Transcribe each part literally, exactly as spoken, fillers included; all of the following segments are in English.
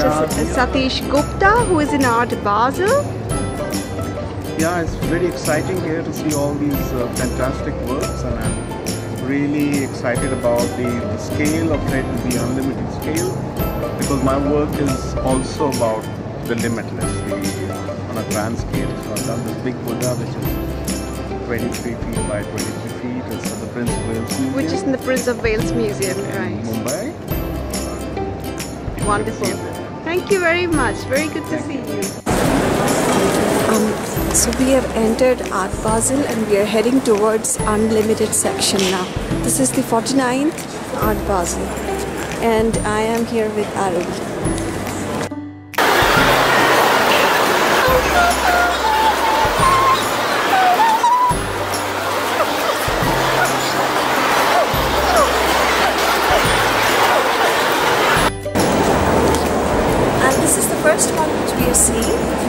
Mister Satish Gupta, who is in Art Basel. Yeah, it's very exciting here to see all these uh, fantastic works, and I'm really excited about the, the scale of it, the unlimited scale, because my work is also about the limitless, the, uh, on a grand scale. So I've done this big Buddha, which is twenty-three feet by twenty-three feet. It's at the Prince of Wales Museum. Which is in the Prince of Wales Museum, right? In Mumbai. Wonderful. Thank you very much. Very good to see you. Um, so we have entered Art Basel and we are heading towards Unlimited section now. This is the forty-ninth Art Basel and I am here with Arul. And this is the first one which we are seeing.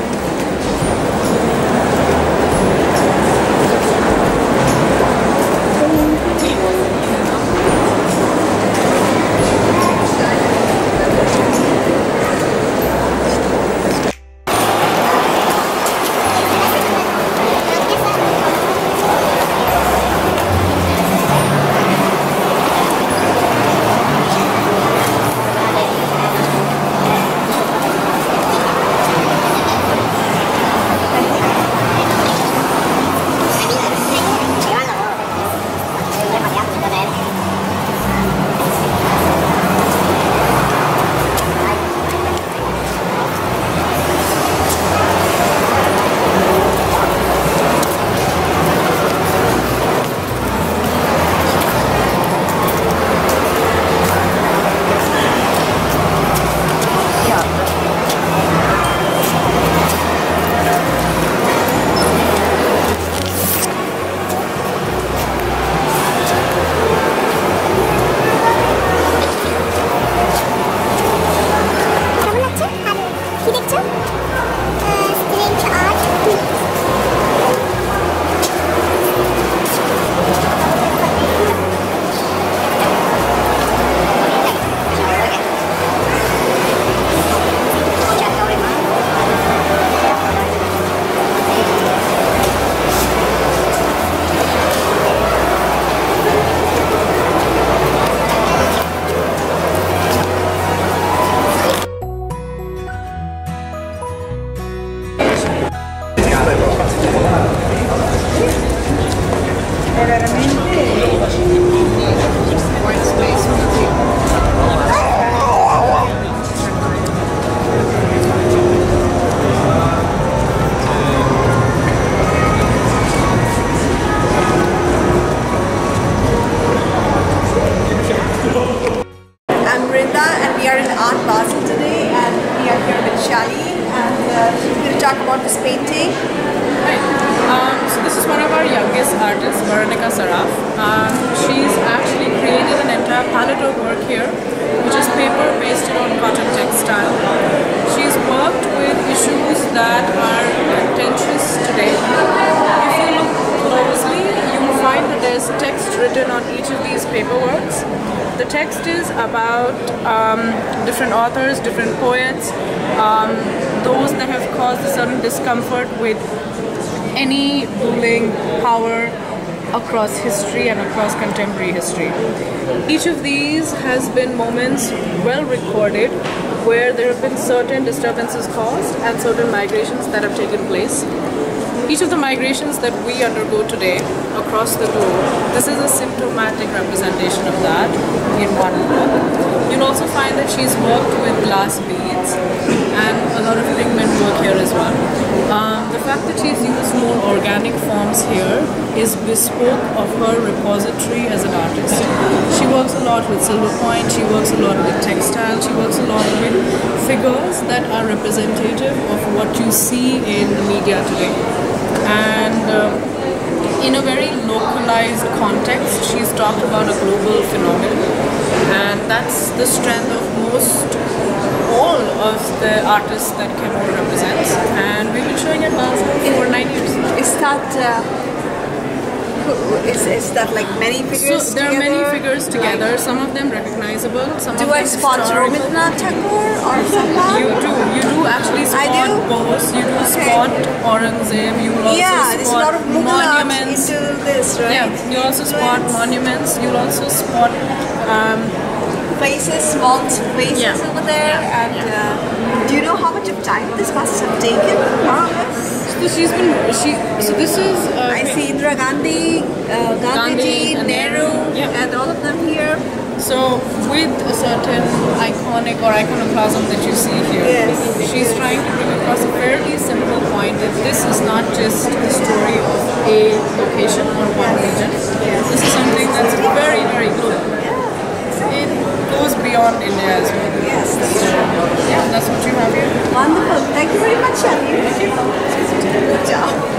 Talk about this painting. Right. Um, so this is one of our youngest artists, Veronica Saraf. Um, she's actually created an entire palette of work here, which is paper based on cotton textile. She's worked with issues that are contentious today. If you look closely, you will find that there's text written on each of these paperworks. The text is about um, different authors, different poets, um, those that have caused a certain discomfort with any ruling power across history and across contemporary history. Each of these has been moments well recorded where there have been certain disturbances caused and certain migrations that have taken place. Each of the migrations that we undergo today across the globe, this is a symptomatic representation of that in one book. You'll also find that she's worked with glass beads and a lot of pigment work here as well. Um, the fact that she's used more organic forms here is bespoke of her repository as an artist. She works a lot with silver point, she works a lot with textile, she works a lot with figures that are representative of what you see in the media today. And um, in a very localized context, she's talked about a global phenomenon, and that's the strength of most all of the artists that Chemours represents, and we've been showing at Basel for nine years. Is that uh, who- is, is that like many So figures there are together? many figures together. Some of them recognizable. Some Do of I them spot historical. Rabindranath Tagore or someone? You do. You do actually I spot do? Bose. You do Okay. spot Aurangzeb. You will also Yeah, there's a spot lot of Mughal art monuments. into this, right? Yeah, you also spot Influence. monuments. You'll also spot. Um, Faces, small faces Yeah. over there. Yeah. And uh, do you know how much of time this must have taken? More or less? so she's been. She. So this is. Uh, I see Indira Gandhi, uh, Gandhiji, Gandhi and Nehru, Nehru. Yeah. and all of them here. So with a certain iconic or iconoclasm that you see here, Yes. she's trying to bring across a fairly simple point that this is not just the story of a location or one region. This is something that's very, very global. It goes beyond India as well. Yes, that's So, yeah, that's what you have here. wonderful. Thank you very much, Shani. Good job.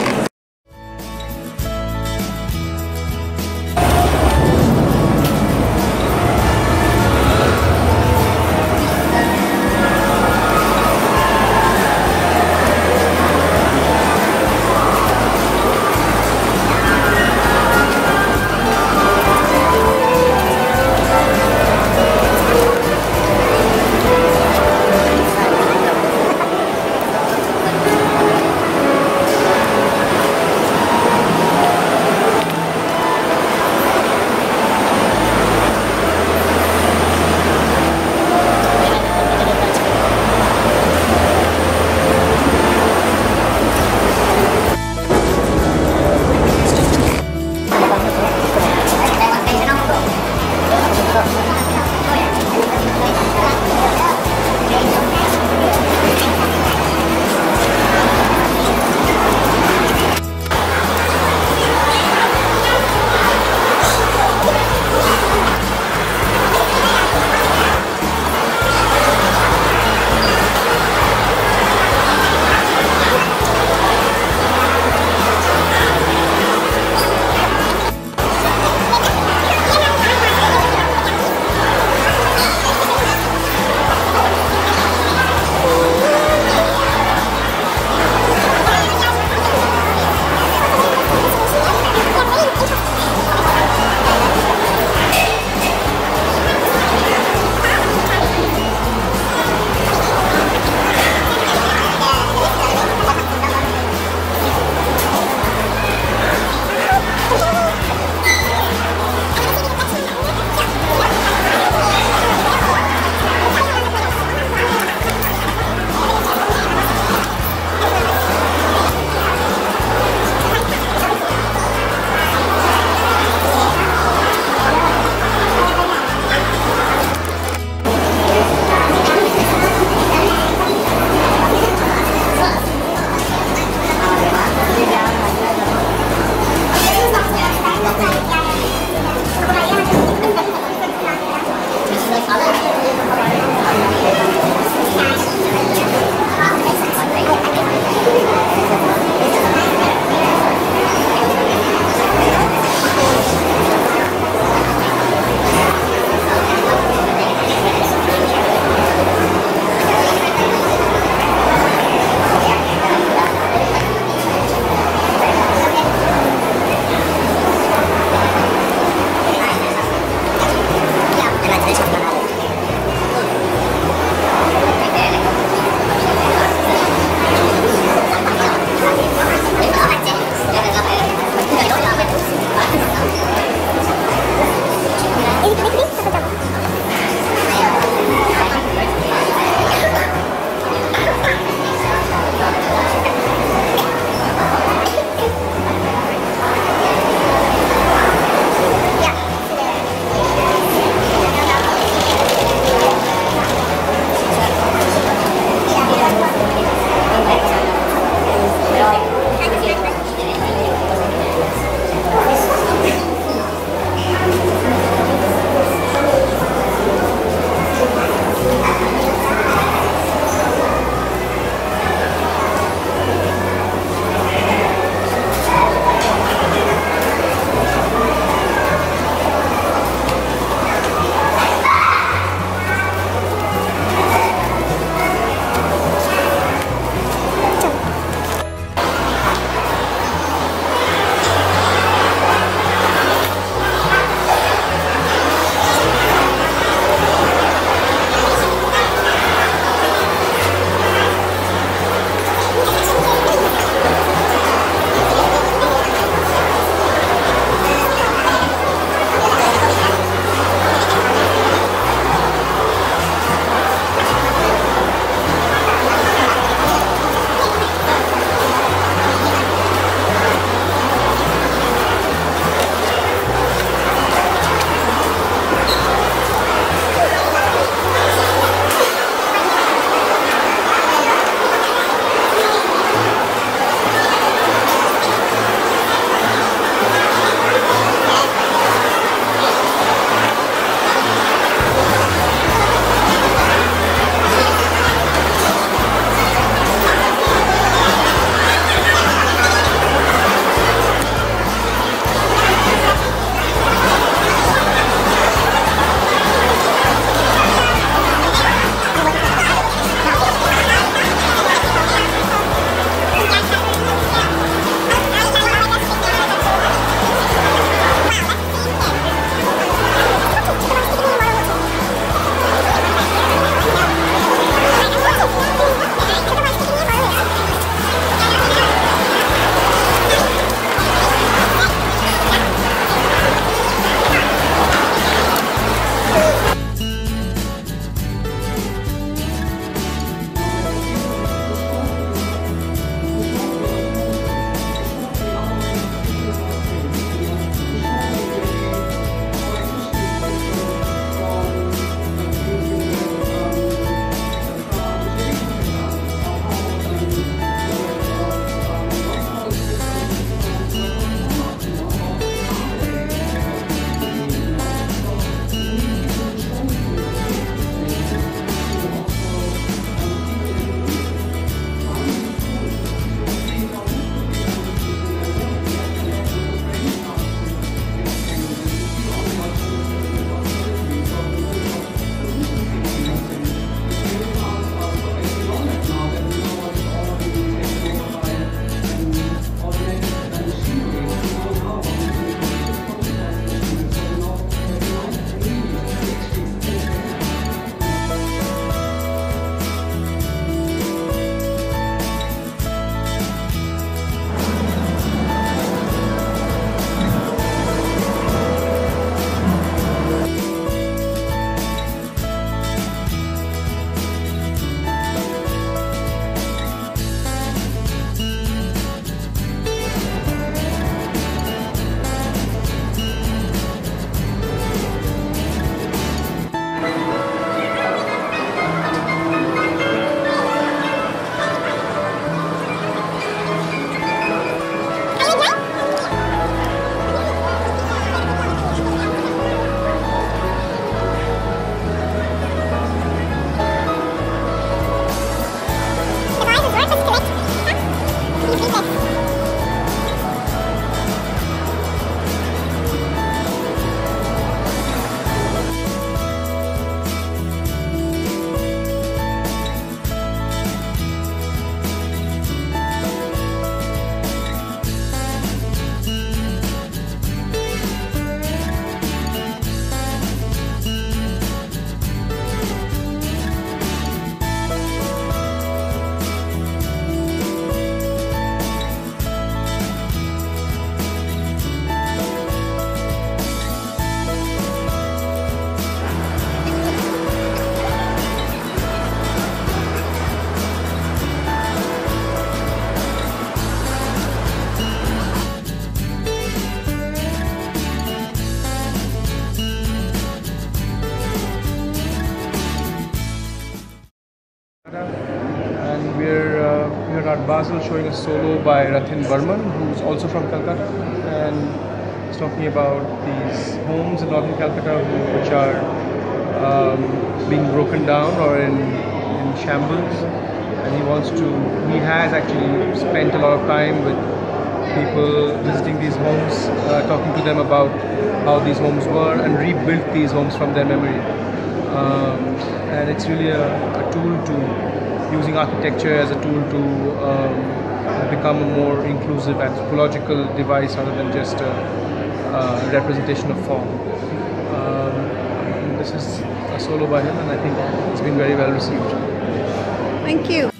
also showing a solo by Rathin Burman, who's also from Calcutta, and he's talking about these homes in northern Calcutta which are um, being broken down or in, in shambles, and he wants to, he has actually spent a lot of time with people visiting these homes, uh, talking to them about how these homes were and rebuilt these homes from their memory. Um, and it's really a, a tool to, using architecture as a tool to um, become a more inclusive anthropological device rather than just a, a representation of form. Um, and this is a solo by him, and I think it's been very well received. Thank you.